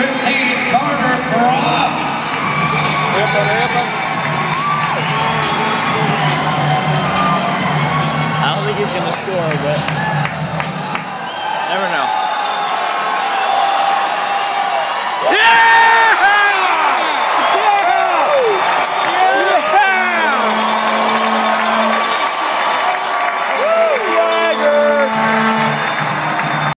15, Carter Proft. I don't think he's going to score, but...